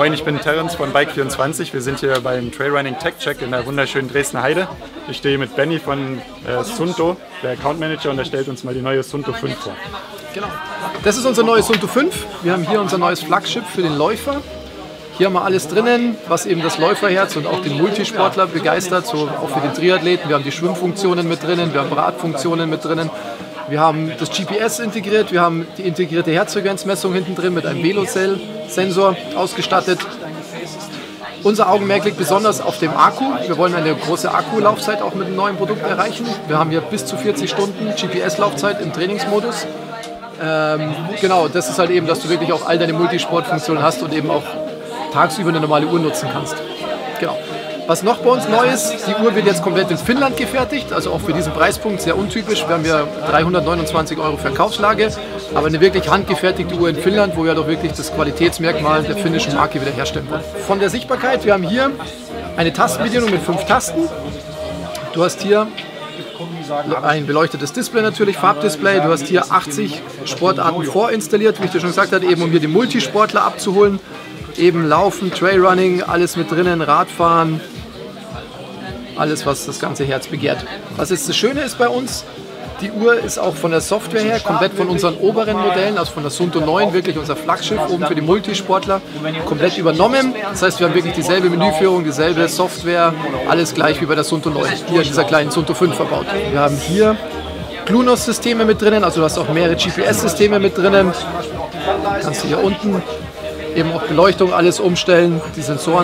Moin, ich bin Terence von Bike24. Wir sind hier beim Trailrunning Tech Check in der wunderschönen Dresdner Heide. Ich stehe mit Benny von Suunto, der Account Manager, und er stellt uns mal die neue Suunto 5 vor. Genau. Das ist unser neues Suunto 5. Wir haben hier unser neues Flaggschiff für den Läufer. Hier haben wir alles drinnen, was eben das Läuferherz und auch den Multisportler begeistert, so auch für den Triathleten. Wir haben die Schwimmfunktionen mit drinnen, wir haben Radfunktionen mit drinnen. Wir haben das GPS integriert, wir haben die integrierte Herzfrequenzmessung hinten drin mit einem Velocell-Sensor ausgestattet. Unser Augenmerk liegt besonders auf dem Akku. Wir wollen eine große Akkulaufzeit auch mit dem neuen Produkt erreichen. Wir haben hier bis zu 40 Stunden GPS-Laufzeit im Trainingsmodus. Genau, das ist halt eben, dass du wirklich auch all deine Multisportfunktionen hast und eben auch tagsüber eine normale Uhr nutzen kannst. Genau. Was noch bei uns neu ist, die Uhr wird jetzt komplett in Finnland gefertigt, also auch für diesen Preispunkt sehr untypisch. Wir haben ja 329 € Verkaufslage, aber eine wirklich handgefertigte Uhr in Finnland, wo wir doch wirklich das Qualitätsmerkmal der finnischen Marke wiederherstellen wollen. Von der Sichtbarkeit, wir haben hier eine Tastenbedienung mit 5 Tasten. Du hast hier ein beleuchtetes Display natürlich, Farbdisplay. Du hast hier 80 Sportarten vorinstalliert, wie ich dir schon gesagt habe, eben um hier die Multisportler abzuholen. Eben Laufen, Trailrunning, alles mit drinnen, Radfahren, alles, was das ganze Herz begehrt. Was jetzt das Schöne ist bei uns, die Uhr ist auch von der Software her komplett von unseren oberen Modellen, also von der Suunto 9, wirklich unser Flaggschiff oben für die Multisportler, komplett übernommen. Das heißt, wir haben wirklich dieselbe Menüführung, dieselbe Software, alles gleich wie bei der Suunto 9, hier in dieser kleinen Suunto 5 verbaut. Wir haben hier GLUNOS-Systeme mit drinnen, also du hast auch mehrere GPS-Systeme mit drinnen. Kannst du hier unten eben auch Beleuchtung, alles umstellen, die Sensoren.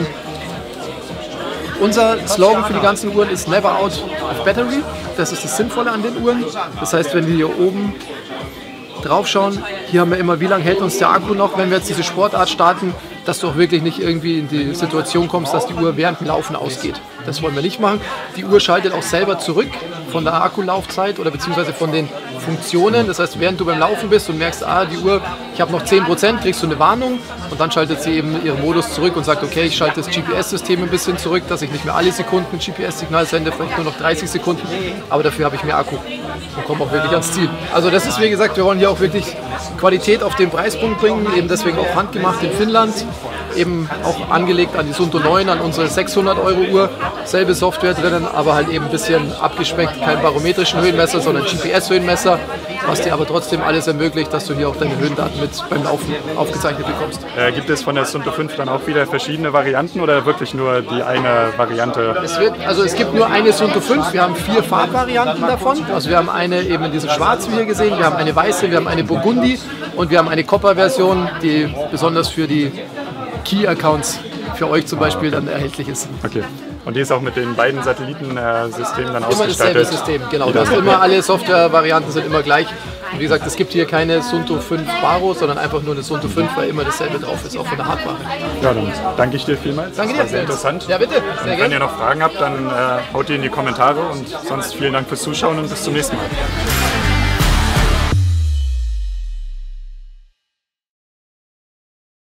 Unser Slogan für die ganzen Uhren ist Never Out of Battery. Das ist das Sinnvolle an den Uhren. Das heißt, wenn wir hier oben drauf schauen, hier haben wir immer, wie lange hält uns der Akku noch, wenn wir jetzt diese Sportart starten, dass du auch wirklich nicht irgendwie in die Situation kommst, dass die Uhr während dem Laufen ausgeht. Das wollen wir nicht machen. Die Uhr schaltet auch selber zurück von der Akkulaufzeit oder beziehungsweise von den Funktionen. Das heißt, während du beim Laufen bist und merkst, die Uhr, ich habe noch 10%, kriegst du eine Warnung und dann schaltet sie eben ihren Modus zurück und sagt, okay, ich schalte das GPS-System ein bisschen zurück, dass ich nicht mehr alle Sekunden ein GPS-Signal sende, vielleicht nur noch 30 Sekunden, aber dafür habe ich mehr Akku und komme auch wirklich ans Ziel. Also das ist, wie gesagt, wir wollen hier auch wirklich Qualität auf den Preispunkt bringen, eben deswegen auch handgemacht in Finnland, eben auch angelegt an die Suunto 9, an unsere 600 € Uhr, selbe Software drinnen, aber halt eben ein bisschen abgespeckt, kein barometrischen Höhenmesser, sondern GPS-Höhenmesser, was dir aber trotzdem alles ermöglicht, dass du hier auch deine Höhendaten mit beim Laufen aufgezeichnet bekommst. Gibt es von der Suunto 5 dann auch wieder verschiedene Varianten oder wirklich nur die eine Variante? Es gibt nur eine Suunto 5, wir haben 4 Farbvarianten davon. Also wir haben eine eben in diesem Schwarz, wie hier gesehen, wir haben eine weiße, wir haben eine Burgundi und wir haben eine Copper-Version, die besonders für die Key-Accounts für euch zum Beispiel dann erhältlich ist. Okay. Und die ist auch mit den beiden Satellitensystemen dann ausgestattet? Immer dasselbe System, genau. Du hast immer, alle Software-Varianten sind immer gleich. Und wie gesagt, es gibt hier keine Suunto 5 Baro, sondern einfach nur eine Suunto 5, weil immer dasselbe drauf ist, auch von der Hardware. Ja, dann danke ich dir vielmals. Danke dir. Das war sehr interessant. Ja, bitte. Sehr und wenn ihr noch Fragen habt, dann haut die in die Kommentare und sonst vielen Dank fürs Zuschauen und bis zum nächsten Mal.